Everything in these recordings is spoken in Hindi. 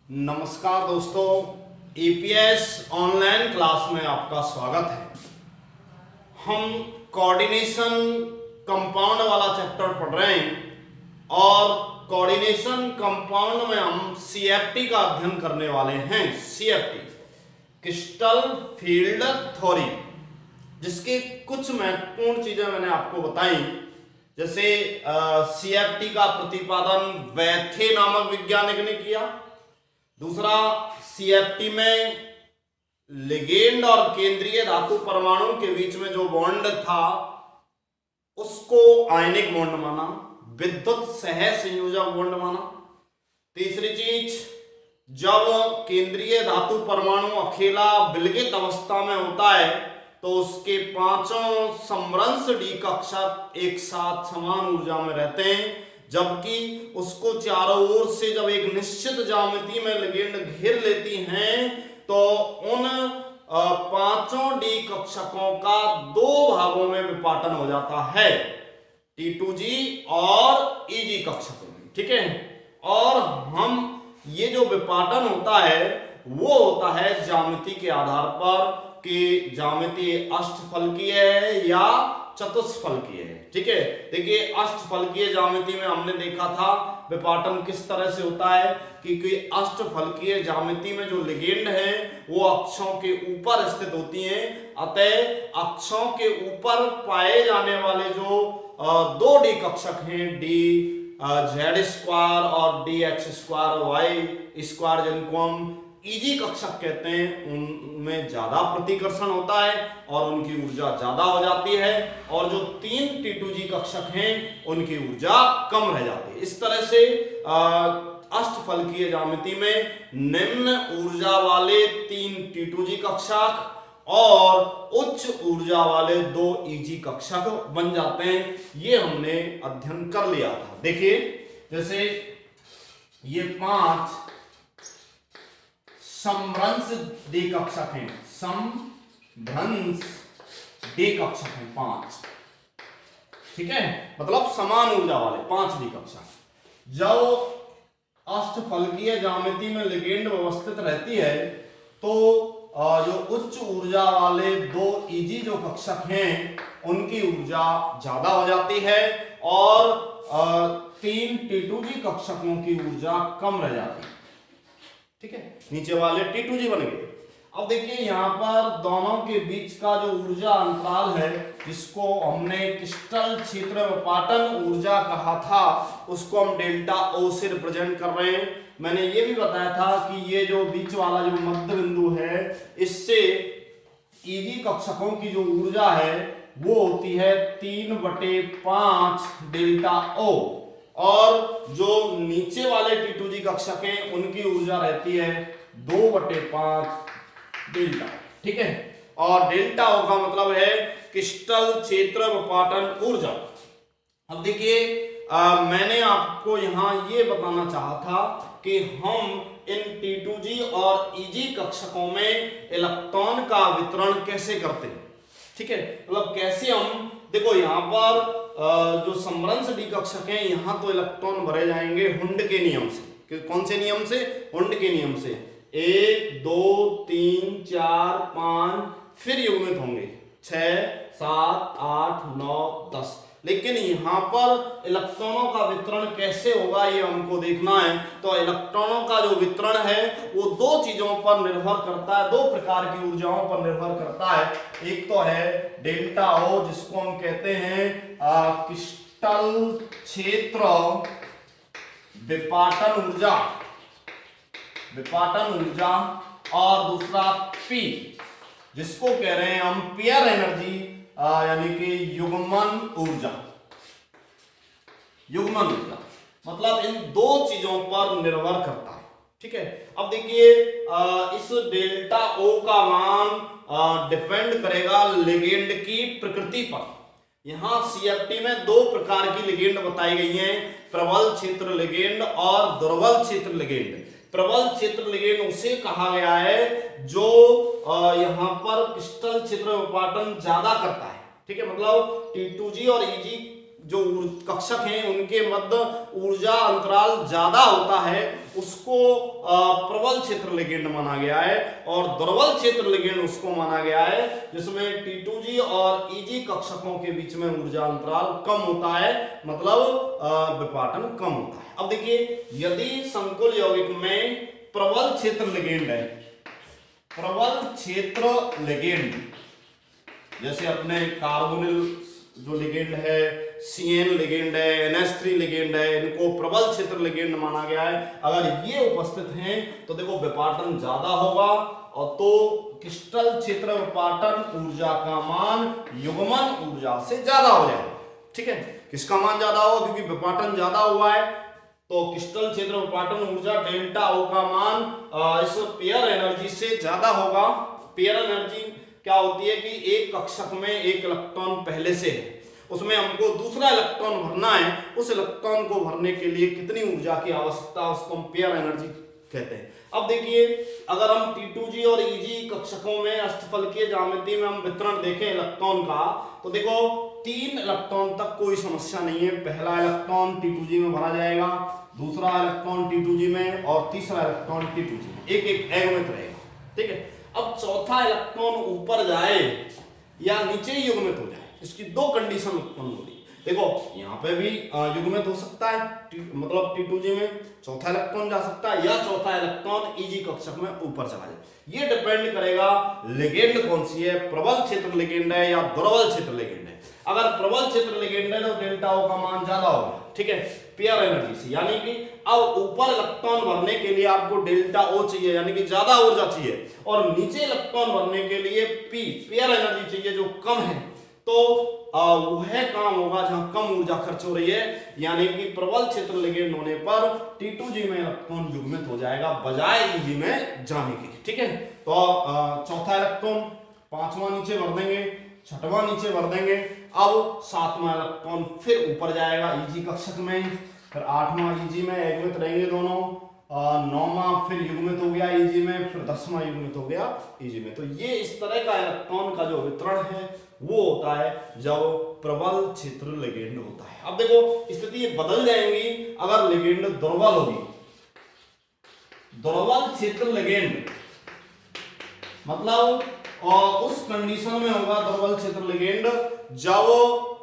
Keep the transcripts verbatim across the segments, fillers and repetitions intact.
नमस्कार दोस्तों, ईपीएस ऑनलाइन क्लास में आपका स्वागत है। हम कोऑर्डिनेशन कंपाउंड वाला चैप्टर पढ़ रहे हैं और कोऑर्डिनेशन कंपाउंड में हम सीएफटी का अध्ययन करने वाले हैं। सीएफटी क्रिस्टल फील्ड थ्योरी, जिसके कुछ महत्वपूर्ण चीजें मैंने आपको बताई। जैसे सीएफटी का प्रतिपादन वैथे नामक वैज्ञानिक ने किया। दूसरा, सीएफटी में लिगेंड और केंद्रीय धातु परमाणु के बीच में जो बॉन्ड था उसको आयनिक बॉन्ड माना, विद्युत सह संयोजक बॉन्ड माना। तीसरी चीज, जब केंद्रीय धातु परमाणु अकेला विलगित अवस्था में होता है तो उसके पांचों समरंस डी कक्षक एक साथ समान ऊर्जा में रहते हैं, जबकि उसको चारों ओर से जब एक निश्चित ज्यामिति में लिगेंड घेर लेती हैं तो उन पांचों डी कक्षकों का दो भागों में विपाटन हो जाता है, टी टू जी और ईजी कक्षकों में। ठीक है, और हम ये जो विपाटन होता है वो होता है ज्यामिति के आधार पर कि ज्यामिति अष्टफलकीय है या चतुष्फलकीय है। ठीक है, देखिए अष्टफलकीय ज्यामिति में हमने देखा था विपाटन किस तरह से होता है कि अष्टफलकीय ज्यामिति में जो लिगेंड है वो अक्षों के ऊपर स्थित होती हैं। अतः अक्षों के ऊपर पाए जाने वाले जो दो डी कक्षक हैं, डी जेड स्क्वायर और D X square Y square, जिनको हम ईजी कक्षक कहते हैं, उनमें ज्यादा प्रतिकर्षण होता है और उनकी ऊर्जा ज्यादा हो जाती है, और जो तीन टी टू जी कक्षक हैं उनकी ऊर्जा कम रह जाती है। इस तरह से अष्टफलकीय ज्यामिति में निम्न ऊर्जा वाले तीन टी टू जी कक्षक और उच्च ऊर्जा वाले दो ईजी कक्षक बन जाते हैं। ये हमने अध्ययन कर लिया था। देखिए, जैसे ये पांच समभ्रंश डी कक्षक हैं, समभ्रंश डी कक्षक हैं पांच। ठीक है, मतलब समान ऊर्जा वाले पांच डी कक्षक। जब अष्टफलकीय ज्यामिति में लिगेंड व्यवस्थित रहती है तो जो उच्च ऊर्जा वाले दो ईजी जो कक्षक हैं उनकी ऊर्जा ज्यादा हो जाती है और तीन टी टू जी कक्षकों की ऊर्जा कम रह जाती है। ठीक है, नीचे वाले टी टू जी बन गए। अब देखिए यहाँ पर दोनों के बीच का जो ऊर्जा अंतराल है, जिसको हमने क्रिस्टल क्षेत्र विपाटन ऊर्जा कहा था, उसको हम डेल्टा ओ से रिप्रेजेंट कर रहे हैं। मैंने ये भी बताया था कि ये जो बीच वाला जो मध्य बिंदु है, इससे ईजी कक्षकों की जो ऊर्जा है वो होती है तीन बटे पांच डेल्टा ओ, और जो नीचे वाले टी टू जी कक्षक हैं उनकी ऊर्जा रहती है दो बटे पांच डेल्टा। ठीक है, और डेल्टा ओ का मतलब है क्रिस्टल क्षेत्र विपाटन ऊर्जा। अब देखिए, मैंने आपको यहां ये बताना चाहा था कि हम इन टी टू जी और ईजी कक्षकों में इलेक्ट्रॉन का वितरण कैसे करते हैं। ठीक है, मतलब कैसे हम, देखो यहां पर जो समभ्रंश डी कक्षक हैं यहां तो इलेक्ट्रॉन भरे जाएंगे हुंड के नियम से। कौन से नियम से? हुंड के नियम से। एक, दो, तीन, चार, पांच, फिर युग्मित होंगे छह, सात, आठ, नौ, दस। लेकिन यहाँ पर इलेक्ट्रॉनों का वितरण कैसे होगा ये हमको देखना है। तो इलेक्ट्रॉनों का जो वितरण है वो दो चीजों पर निर्भर करता है, दो प्रकार की ऊर्जाओं पर निर्भर करता है। एक तो है डेल्टा ओ, जिसको हम कहते हैं क्रिस्टल क्षेत्र विपाटन ऊर्जा, विपाटन ऊर्जा, और दूसरा पी, जिसको कह रहे हैं हम पेयर एनर्जी, यानी कि युग्मन ऊर्जा। युग्मन ऊर्जा मतलब इन दो चीजों पर निर्भर करता है। ठीक है, अब देखिए इस डेल्टा ओ का मान डिपेंड करेगा लिगेंड की प्रकृति पर। यहां सीएफटी में दो प्रकार की लिगेंड बताई गई हैं, प्रबल क्षेत्र लिगेंड और दुर्बल क्षेत्र लिगेंड। प्रबल क्षेत्र लिगेंड उसे कहा गया है जो यहां पर क्रिस्टल क्षेत्र विपाटन ज्यादा करता है। ठीक है, मतलब टी टू जी और ईजी जो कक्षक हैं उनके मध्य ऊर्जा अंतराल ज्यादा होता है उसको प्रबल क्षेत्र लिगेंड माना गया है, और दुर्बल क्षेत्र लिगेंड उसको माना गया है जिसमें टी टू जी और ई जी कक्षकों के बीच में ऊर्जा अंतराल कम होता है, मतलब विपाटन कम होता है। अब देखिए, यदि संकुल यौगिक में प्रबल क्षेत्र लिगेंड है, प्रबल क्षेत्र लिगेंड जैसे अपने कार्बोनिल जो लिगेंड है, सी एन लिगेंड है, एन एच थ्री लिगेंड है, इनको प्रबल क्षेत्र लिगेंड माना गया है। अगर ये उपस्थित हैं तो देखो विपाटन ज्यादा होगा, और तो क्रिस्टल क्षेत्र विपाटन ऊर्जा का मान युग्मन ऊर्जा से ज्यादा हो जाएगा। ठीक है, किसका मान ज्यादा होगा? क्योंकि विपाटन ज्यादा हुआ है तो क्रिस्टल क्षेत्र विपाटन ऊर्जा डेल्टा ओ का मान इस पेयर एनर्जी से ज्यादा होगा। पेयर एनर्जी क्या होती है कि एक कक्षक में एक इलेक्ट्रॉन पहले से है, उसमें हमको दूसरा इलेक्ट्रॉन भरना है, उस इलेक्ट्रॉन को भरने के लिए कितनी ऊर्जा की आवश्यकता है उसको हम पेयर एनर्जी कहते हैं। अब देखिए, अगर हम टी टू जी और ई जी कक्षकों में अष्टफलकीय ज्यामिति में हम वितरण देखें इलेक्ट्रॉन का, तो देखो तीन इलेक्ट्रॉन तक कोई समस्या नहीं है। पहला इलेक्ट्रॉन टी टू जी में भरा जाएगा, दूसरा इलेक्ट्रॉन टी टू जी में, और तीसरा इलेक्ट्रॉन टी टू जी में, एक एक एगोमित रहेगा। ठीक है, अब चौथा इलेक्ट्रॉन ऊपर जाए या नीचे युग्मित हो जाए, इसकी दो कंडीशन उत्पन्न होगी। देखो यहाँ पे भी युग्मित हो सकता है, मतलब टी टू जी में चौथा इलेक्ट्रॉन जा सकता है, या चौथा इलेक्ट्रॉन ई जी कक्षक में ऊपर चला जाए। ये डिपेंड करेगा लिगेंड कौन सी है, प्रबल क्षेत्र लिगेंड है या दुर्बल क्षेत्र लिगेंड है। अगर प्रबल क्षेत्र लिगेंड है तो डेल्टा ओ का मान ज्यादा होगा। ठीक है, पेयर एनर्जी से, यानी कि अब ऊपर इलेक्ट्रॉन भरने के लिए आपको डेल्टा ओ चाहिए, यानी कि ज्यादा ऊर्जा चाहिए, और नीचे इलेक्ट्रॉन भरने के लिए पी पेयर एनर्जी चाहिए जो कम है। तो वह काम होगा जहां कम ऊर्जा खर्च हो रही है, यानी कि प्रबल क्षेत्र लिगेंड होने पर टी टू जी में इलेक्ट्रॉन युग्मित हो जाएगा बजाय ई जी में जाने के। ठीक है, तो चौथा इलेक्ट्रॉन पांचवा नीचे भर देंगे, छठवां नीचे भर देंगे, अब सातवां इलेक्ट्रॉन फिर ऊपर जाएगा ई जी कक्षक में, फिर आठवां ई जी में युग्मित रहेंगे दोनों, नौवां फिर युग्मित हो गया ई जी में, फिर दसवां युग्मित हो गया ई जी में। तो ये इस तरह का इलेक्ट्रॉन का जो वितरण है वो होता है जब प्रबल क्षेत्र लिगेंड होता है। अब देखो स्थिति बदल जाएंगी अगर लिगेंड दुर्बल होगी। दुर्बल क्षेत्र लिगेंड मतलब और उस कंडीशन में होगा दुर्बल क्षेत्र लिगेंड जब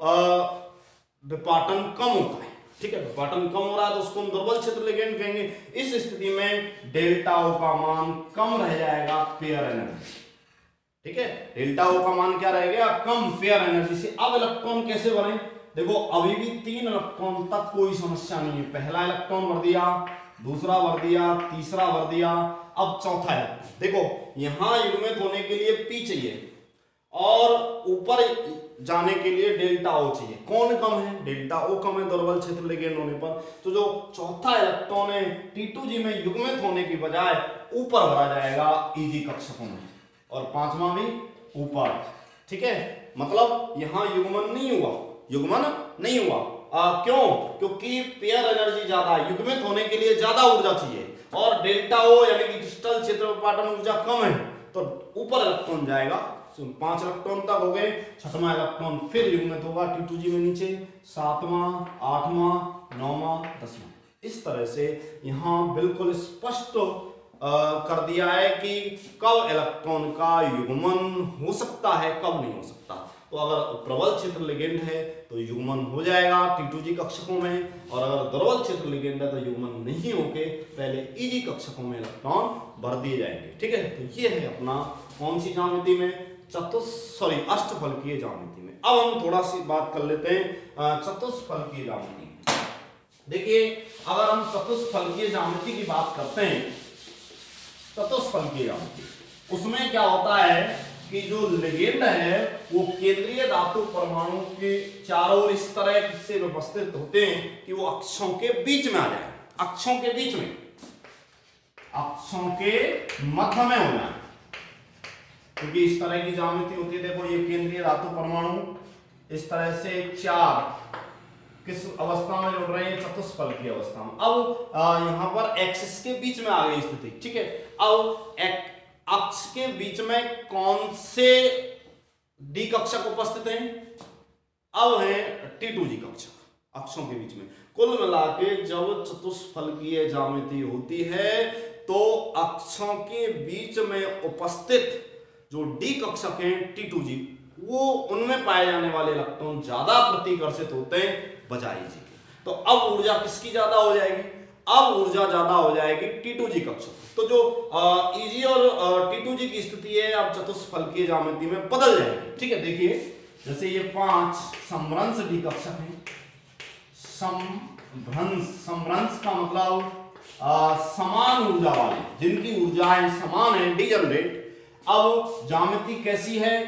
विपाटन कम होता है। ठीक है, विपाटन कम हो रहा है तो उसको हम दुर्बल क्षेत्र लिगेंड कहेंगे। इस स्थिति में डेल्टा ओ का मान कम रह जाएगा पेयर एनर्जी। ठीक है, डेल्टा ओ का मान क्या रहेगा? कम पेयर एनर्जी से। अब इलेक्ट्रॉन कैसे बने? देखो अभी भी तीन इलेक्ट्रॉन तक कोई समस्या नहीं है। पहला इलेक्ट्रॉन भर दिया, दूसरा भर दिया, तीसरा भर दिया, अब चौथा इलेक्ट्रॉन। देखो यहां युग्मित होने के लिए पी चाहिए और ऊपर जाने के लिए डेल्टा ओ चाहिए। कौन कम है? डेल्टा ओ कम है दुर्बल क्षेत्र लिगेंड होने पर। तो जो चौथा इलेक्ट्रॉन है टी टू जी में युग्मित होने की बजाय ऊपर भरा जाएगा ई जी कक्षकों में, और पांचवा भी ऊपर। ठीक है, मतलब यहां युग्मन नहीं हुआ, युग्मन नहीं हुआ। आ, क्यों? क्योंकि पेयर एनर्जी ज्यादा है, युग्मित होने के लिए ज्यादा ऊर्जा चाहिए, और डेल्टा ओ यानी कि क्रिस्टल क्षेत्र विपाटन ऊर्जा कम है तो ऊपर इलेक्ट्रॉन जाएगा। पांच इलेक्ट्रॉन तक हो गए, छठवां इलेक्ट्रॉन फिर युग्मित होगा टी टू जी में नीचे, सातवां, आठवां, नौवां, दसवां। इस तरह से यहां बिल्कुल स्पष्ट कर दिया है कि कब इलेक्ट्रॉन का युग्मन हो सकता है, कब नहीं हो सकता। तो अगर प्रबल क्षेत्र लिगेंड है तो युग्मन हो जाएगा टी टू जी कक्षकों में, और अगर दुर्बल क्षेत्र लिगेंड है तो युग्मन नहीं होके पहले ई जी कक्षकों में इलेक्ट्रॉन भर दिए जाएंगे। ठीक है, तो ये है अपना कौन सी ज्यामिति में? चतुष सॉरी अष्टफलकीय ज्यामिति में। अब हम थोड़ा सी बात कर लेते हैं चतुष्फलकीय ज्यामिति। देखिए अगर हम चतुष्फलकीय ज्यामिति की बात करते हैं, चतुष्फलकीय ज्यामिति, उसमें क्या होता है कि जो लिगेंड है वो केंद्रीय धातु परमाणु के चारों ओर इस तरह से व्यवस्थित होते हैं कि वो अक्षों के बीच में आ जाए, अक्षों के बीच में, अक्षों के मध्य में हो जाए, क्योंकि इस तरह की ज्यामिति होती है। देखो ये केंद्रीय धातु परमाणु इस तरह से चार किस अवस्था में जुड़ रहे हैं? चतुष्फलकीय अवस्था में। अब यहां पर एक्सिस के बीच में आ गई स्थिति। ठीक है, अब अक्ष के बीच में कौन से डी कक्षक उपस्थित हैं? अब है टी टू जी कक्षक अक्षों के बीच में। कुल मिला के जब चतुष्फलकीय ज्यामिति होती है तो अक्षों के बीच में उपस्थित जो डी कक्षक हैं टी टू जी, वो उनमें पाए जाने वाले इलेक्ट्रॉन ज्यादा प्रतिकर्षित होते हैं बजाय जी के। तो अब ऊर्जा किसकी ज्यादा हो जाएगी? अब ऊर्जा ज्यादा हो जाएगी टी टू जी कक्षक। तो जो ईजी और टी टू जी की स्थिति है अब चतुष्फलकीय ज्यामिति में बदल जाएगी। ठीक है, देखिए जैसे ये पांच समभ्रंश डी कक्षक हैं। समभ्रंश, समभ्रंश का मतलब आ, समान ऊर्जा वाले, जिनकी ऊर्जाएं समान है, डीजनरेट। अब ज्यामिति कैसी है?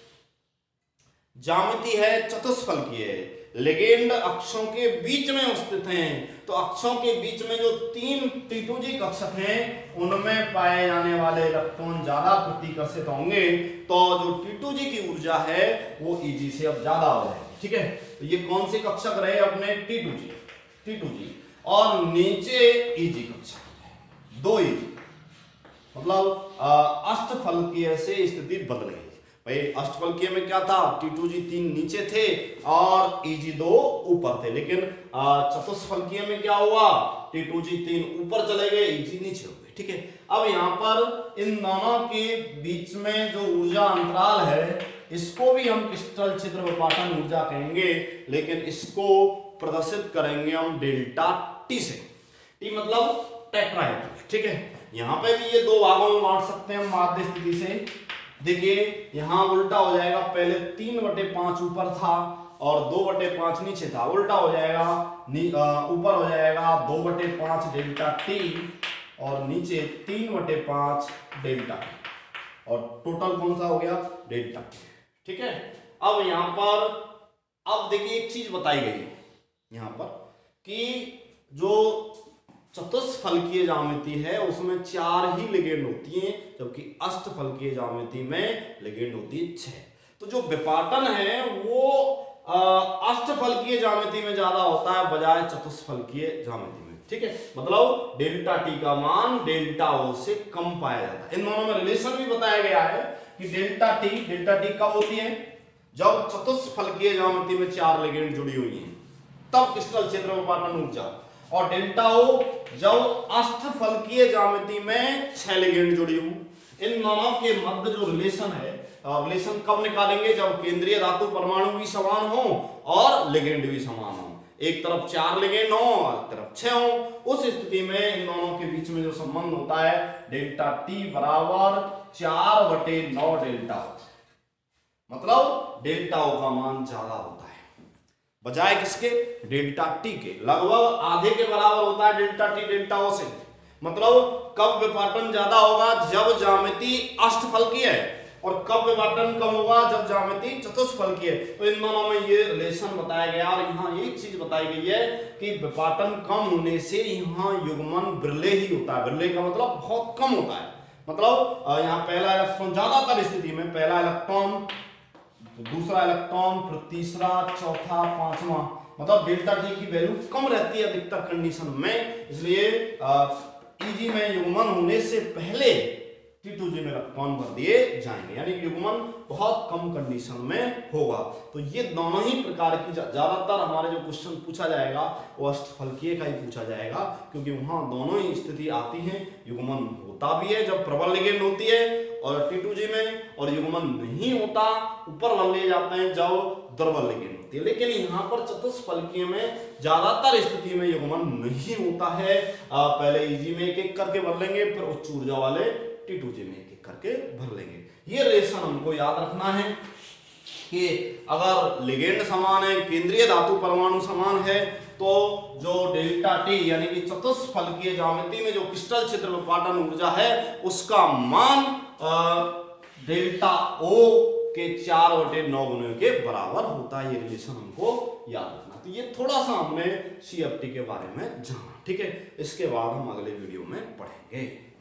ज्यामिति है चतुष्फलकीय, लेगेंड अक्षों के बीच में स्थित हैं। तो अक्षों के बीच में जो तीन टी टू जी कक्षक हैं उनमें पाए जाने वाले इलेक्ट्रॉन ज्यादा प्रतिकर्षित होंगे। तो जो टी टू जी की ऊर्जा है वो ईजी से अब ज्यादा हो जाएगी। ठीक है, तो ये कौन से कक्षक रहे अपने? T two G, T two G और नीचे ईजी कक्षक, दो ईजी, मतलब अष्टफलकीय से स्थिति बदल गई। भाई अष्टफलकीय में क्या था? टी टू जी तीन नीचे थे और ईजी दो ऊपर थे। लेकिन चतुष्फलकीय में क्या हुआ? टी टू जी तीन ऊपर चले गए, ईजी नीचे हो गए। ठीक है, अब यहाँ पर इन दोनों के बीच में जो ऊर्जा अंतराल है इसको भी हम क्रिस्टल छिद्र विपाटन ऊर्जा कहेंगे, लेकिन इसको प्रदर्शित करेंगे हम डेल्टा टी से। टी मतलब टेट्राहेड्रल। ठीक है, यहाँ पे भी ये दो भागों में बांट सकते हैं हम माध्य स्थिति से। देखिए यहां उल्टा हो जाएगा, पहले तीन बटे पांच ऊपर था और दो बटे पांच नीचे था, उल्टा हो जाएगा, ऊपर हो जाएगा दो बटे पांच डेल्टा टी और नीचे तीन बटे पांच डेल्टा टी, और टोटल कौन सा हो गया? Delta T. ठीक है, अब यहां पर अब देखिए एक चीज बताई गई है यहां पर कि जो चतुष्फलकीय ज्यामिति है उसमें चार ही लिगेंड होती हैं, जबकि अष्टफलकीय ज्यामिति में लिगेंड होती है छह। तो जो विपाटन है वो अष्टफलकीय ज्यामिति में ज्यादा होता है बजाय चतुष्फलकीय ज्यामिति में। ठीक है, मतलब डेल्टा टी का मान डेल्टा ओ से कम पाया जाता है। इन दोनों में रिलेशन भी बताया गया है कि डेल्टा टी डेल्टा टी कब होती है? जब चतुष्फलकीय ज्यामिति में चार लिगेंड जुड़ी हुई हैं, तब क्रिस्टल क्षेत्र विपाटन ऊर्जा, और डेल्टा ओ जब अष्टफलकीय ज्यामिति में छह लिगेंड जुड़ी हूं। इन दोनों के मध्य जो रिलेशन है, रिलेशन कब निकालेंगे? जब केंद्रीय धातु परमाणु भी समान हो और लिगेंड भी समान हो। एक तरफ चार लिगेंड हो और एक तरफ छह हो, उस स्थिति में इन दोनों के बीच में जो संबंध होता है डेल्टा टी बराबर चार बटे नौ डेल्टा ओ, मतलब डेल्टा ओ का मान ज्यादा होता है बजाय किसके? डेल्टा टी के। लगभग आधे के बराबर होता है डेल्टा टी डेल्टा ओ से। मतलब कब विपाटन ज्यादा होगा? जब ज्यामिति अष्टफलकीय है, और कब विपाटन कम होगा? जब ज्यामिति चतुष्फलकीय है। तो इन दोनों में ये रिलेशन बताया गया, और यहाँ एक चीज बताई गई है कि विपाटन कम होने से यहाँ युग्मन बिरले ही होता है। बिरले का मतलब बहुत कम होता है, मतलब यहाँ पहला इलेक्ट्रॉन ज्यादातर स्थिति में पहला इलेक्ट्रॉन, दूसरा इलेक्ट्रॉन, फिर तीसरा, चौथा, पांचवा, मतलब डेल्टा टी की वैल्यू कम रहती है अधिकतर कंडीशन में। इसलिए ईजी में युग्मन होने से पहले टी टू जी में इलेक्ट्रॉन भर दिए जाएंगे, यानी युग्मन बहुत कम कंडीशन में होगा। तो ये दोनों ही प्रकार की ज्यादातर हमारे जो क्वेश्चन पूछा जाएगा वो अष्टफलकीय का ही पूछा जाएगा, क्योंकि वहां दोनों ही स्थिति आती है। युग्मन होता भी है जब प्रबल लिगेंड होती है और टी टू जी में, और युग्मन नहीं होता, ऊपर बन ले जाते हैं जब दुर्बल लिगेंड होती है। लेकिन यहाँ पर चतुष्फलकीय में ज्यादातर स्थिति में युग्मन नहीं होता है। आ, पहले ईजी में एक एक करके भर लेंगे, फिर उच्च ऊर्जा वाले टी टू जी में एक एक करके भर लेंगे। ये रिलेशन हमको याद रखना है कि अगर लिगेंड समान है, केंद्रीय धातु परमाणु समान है, तो जो डेल्टा टी यानी कि चतुष्फलकीय ज्यामिति में जो क्रिस्टल क्षेत्र विपाटन ऊर्जा है उसका मान डेल्टा ओ के चार बटे नौ गुने के बराबर होता है। ये रिलेशन हमको याद रखना। तो ये थोड़ा सा हमने सी एफ टी के बारे में जाना। ठीक है, इसके बाद हम अगले वीडियो में पढ़ेंगे।